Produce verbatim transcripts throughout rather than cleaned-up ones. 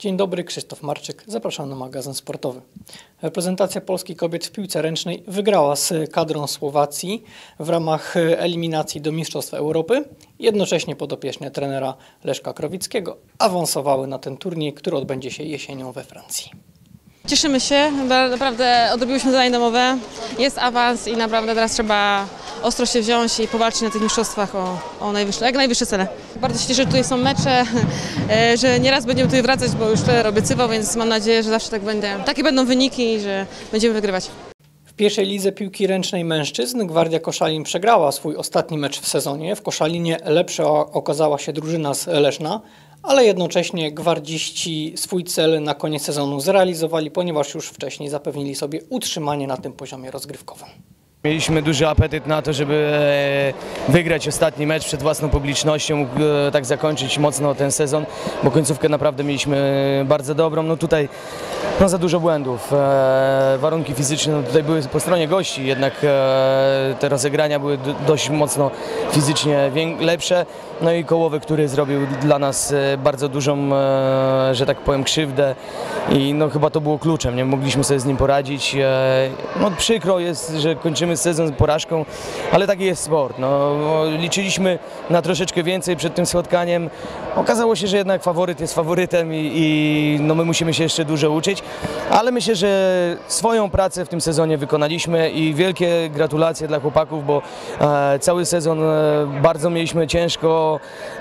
Dzień dobry, Krzysztof Marczyk, zapraszam na magazyn sportowy. Reprezentacja Polski kobiet w piłce ręcznej wygrała z kadrą Słowacji w ramach eliminacji do Mistrzostw Europy. Jednocześnie podopieczne trenera Leszka Krowickiego awansowały na ten turniej, który odbędzie się jesienią we Francji. Cieszymy się, naprawdę odrobiłyśmy zadanie domowe, jest awans i naprawdę teraz trzeba ostro się wziąć i powalczyć na tych mistrzostwach o, o najwyższe, jak najwyższe cele. Bardzo się cieszę, że tutaj są mecze, że nieraz będziemy tutaj wracać, bo już trener obiecywał, więc mam nadzieję, że zawsze tak będzie. Takie będą wyniki i że będziemy wygrywać. W pierwszej lidze piłki ręcznej mężczyzn Gwardia Koszalin przegrała swój ostatni mecz w sezonie. W Koszalinie lepsza okazała się drużyna z Leszna, ale jednocześnie gwardziści swój cel na koniec sezonu zrealizowali, ponieważ już wcześniej zapewnili sobie utrzymanie na tym poziomie rozgrywkowym. Mieliśmy duży apetyt na to, żeby wygrać ostatni mecz przed własną publicznością, tak zakończyć mocno ten sezon, bo końcówkę naprawdę mieliśmy bardzo dobrą. No tutaj no za dużo błędów. Warunki fizyczne no tutaj były po stronie gości, jednak te rozegrania były dość mocno fizycznie lepsze. No i Kołowy, który zrobił dla nas bardzo dużą, że tak powiem, krzywdę i no chyba to było kluczem, nie mogliśmy sobie z nim poradzić. No przykro jest, że kończymy sezon z porażką, ale taki jest sport. No, liczyliśmy na troszeczkę więcej przed tym spotkaniem. Okazało się, że jednak faworyt jest faworytem i, i no my musimy się jeszcze dużo uczyć, ale myślę, że swoją pracę w tym sezonie wykonaliśmy i wielkie gratulacje dla chłopaków, bo e, cały sezon e, bardzo mieliśmy ciężko,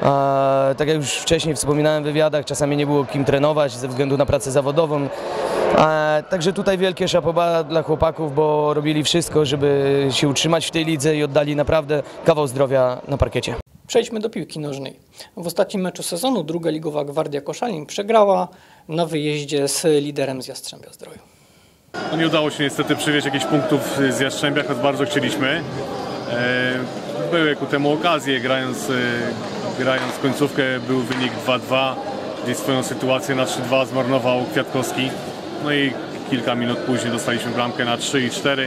e, tak jak już wcześniej wspominałem w wywiadach, czasami nie było kim trenować ze względu na pracę zawodową. E, także tutaj wielkie szapoba dla chłopaków, bo robili wszystko, żeby się utrzymać w tej lidze i oddali naprawdę kawał zdrowia na parkiecie. Przejdźmy do piłki nożnej. W ostatnim meczu sezonu druga ligowa Gwardia Koszalin przegrała na wyjeździe z liderem z Jastrzębia-Zdroju. No nie udało się niestety przywieźć jakichś punktów z Jastrzębia, choć bardzo chcieliśmy. Były ku temu okazje, grając, grając końcówkę był wynik dwa dwa, gdzieś swoją sytuację na trzy dwa zmarnował Kwiatkowski. No i kilka minut później dostaliśmy bramkę na trzy i cztery.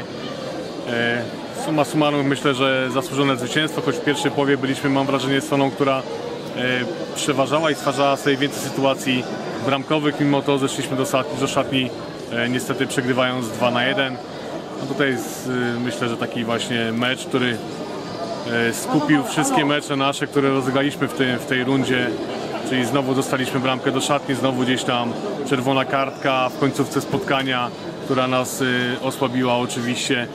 Summa summarum myślę, że zasłużone zwycięstwo, choć w pierwszej połowie byliśmy, mam wrażenie, stroną, która przeważała i stwarzała sobie więcej sytuacji bramkowych. Mimo to zeszliśmy do szatni, do szatni niestety przegrywając dwa na jeden. No tutaj jest, myślę, że taki właśnie mecz, który skupił wszystkie mecze nasze, które rozegraliśmy w tej, w tej rundzie. Czyli znowu dostaliśmy bramkę do szatni, znowu gdzieś tam czerwona kartka w końcówce spotkania, która nas osłabiła oczywiście.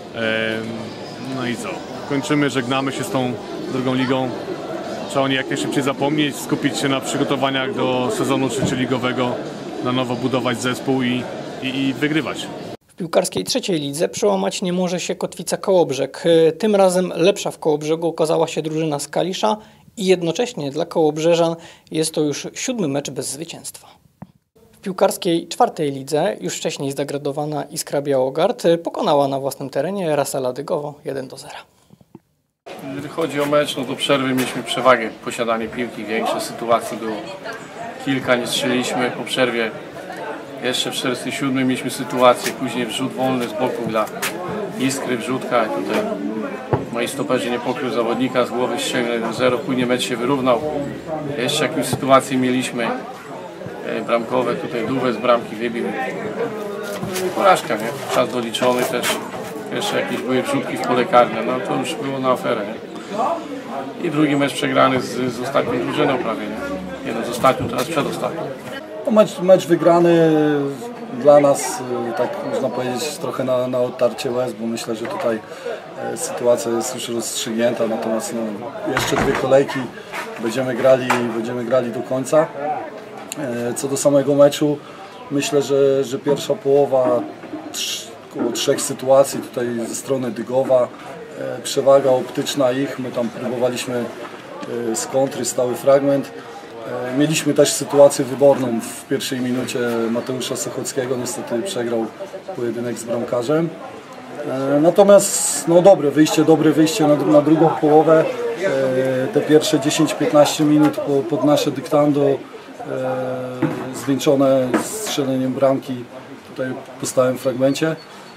No i co? Kończymy, żegnamy się z tą drugą ligą. Trzeba o niej jak najszybciej zapomnieć, skupić się na przygotowaniach do sezonu trzecioligowego, na nowo budować zespół i, i, i wygrywać. W piłkarskiej trzeciej lidze przełamać nie może się Kotwica Kołobrzeg. Tym razem lepsza w Kołobrzegu okazała się drużyna z Kalisza i jednocześnie dla Kołobrzeżan jest to już siódmy mecz bez zwycięstwa. W piłkarskiej czwartej lidze już wcześniej zdegradowana Iskra Białogard pokonała na własnym terenie Rasę Ladygowo jeden do zera. Jeżeli chodzi o mecz, no do przerwy mieliśmy przewagę, posiadanie piłki, większe sytuacji było kilka, nie strzeliliśmy po przerwie. Jeszcze w czterdziestym siódmym mieliśmy sytuację, później wrzut wolny z boku dla Iskry, wrzutka. Tutaj moi stoperzy nie pokrył zawodnika, z głowy ściągnął jeden zero, później mecz się wyrównał. Jeszcze jakąś sytuację mieliśmy bramkowe, tutaj Dówę z bramki wybił. Porażka, nie? Czas doliczony też. Jeszcze jakieś były wrzutki w pole karne, no to już było na aferę, nie? I drugi mecz przegrany z, z ostatnią drużyną prawie, nie? Jeden z ostatnią, teraz przedostatnią. No mecz, mecz wygrany dla nas, tak można powiedzieć, trochę na, na odtarcie łez, bo myślę, że tutaj e, sytuacja jest już rozstrzygnięta, natomiast no, jeszcze dwie kolejki będziemy grali, będziemy grali do końca. E, co do samego meczu, myślę, że, że pierwsza połowa, trz, około trzech sytuacji tutaj ze strony Dygowa, e, przewaga optyczna ich, my tam próbowaliśmy e, z kontry, stały fragment. Mieliśmy też sytuację wyborną w pierwszej minucie Mateusza Sochockiego, niestety przegrał pojedynek z bramkarzem. Natomiast no dobre wyjście, dobre wyjście na, na drugą połowę. Te pierwsze dziesięć piętnaście minut pod nasze dyktando, zwieńczone strzeleniem bramki tutaj po stałym fragmencie.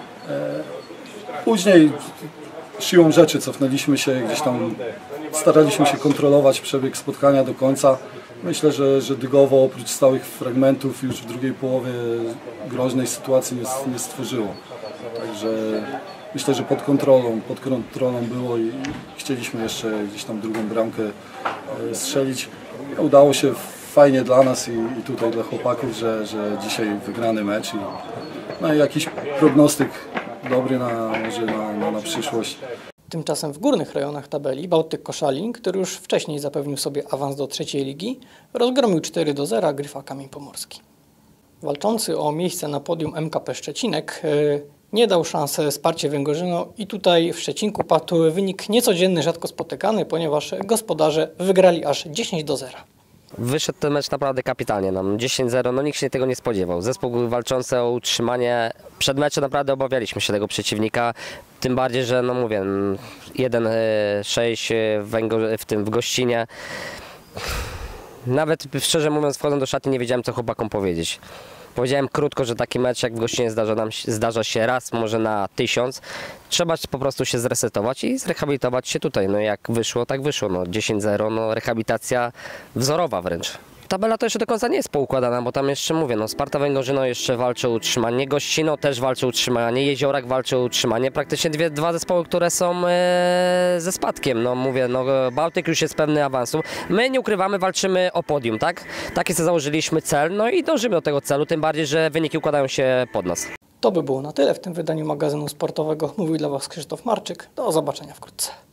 Później siłą rzeczy cofnęliśmy się, gdzieś tam staraliśmy się kontrolować przebieg spotkania do końca. Myślę, że, że Dygowo oprócz stałych fragmentów już w drugiej połowie groźnej sytuacji nie, nie stworzyło. Także myślę, że pod kontrolą, pod kontrolą było i chcieliśmy jeszcze gdzieś tam drugą bramkę strzelić. Udało się fajnie dla nas i, i tutaj dla chłopaków, że, że dzisiaj wygrany mecz. I, no i jakiś prognostyk dobry na, może na, na, na przyszłość. Tymczasem w górnych rejonach tabeli Bałtyk Koszalin, który już wcześniej zapewnił sobie awans do trzeciej ligi, rozgromił cztery do zera Gryfa Kamień Pomorski. Walczący o miejsce na podium M K P Szczecinek yy, nie dał szansy Sparcie Węgorzyno i tutaj w Szczecinku padł wynik niecodzienny, rzadko spotykany, ponieważ gospodarze wygrali aż dziesięć do zera. Wyszedł ten mecz naprawdę kapitalnie nam, dziesięć zero, no nikt się tego nie spodziewał. Zespół walczący o utrzymanie, przed meczem naprawdę obawialiśmy się tego przeciwnika, tym bardziej, że no mówię, jeden sześć w, w tym w Gościnie. Nawet szczerze mówiąc, wchodząc do szatni nie wiedziałem, co chłopakom powiedzieć. Powiedziałem krótko, że taki mecz jak w Gościnie zdarza, nam, zdarza się raz, może na tysiąc. Trzeba po prostu się zresetować i zrehabilitować się tutaj. No jak wyszło, tak wyszło. No dziesięć zero, no rehabilitacja wzorowa wręcz. Tabela to jeszcze do końca nie jest poukładana, bo tam jeszcze mówię, no Sparta Węgorzyno jeszcze walczy o utrzymanie, Gościno też walczy o utrzymanie, Jeziorak walczy o utrzymanie, praktycznie dwie, dwa zespoły, które są e, ze spadkiem, no mówię, no Bałtyk już jest pewny awansu, my nie ukrywamy, walczymy o podium, tak? Taki sobie założyliśmy cel, no i dążymy do tego celu, tym bardziej, że wyniki układają się pod nas. To by było na tyle w tym wydaniu magazynu sportowego. Mówił dla Was Krzysztof Marczyk, do zobaczenia wkrótce.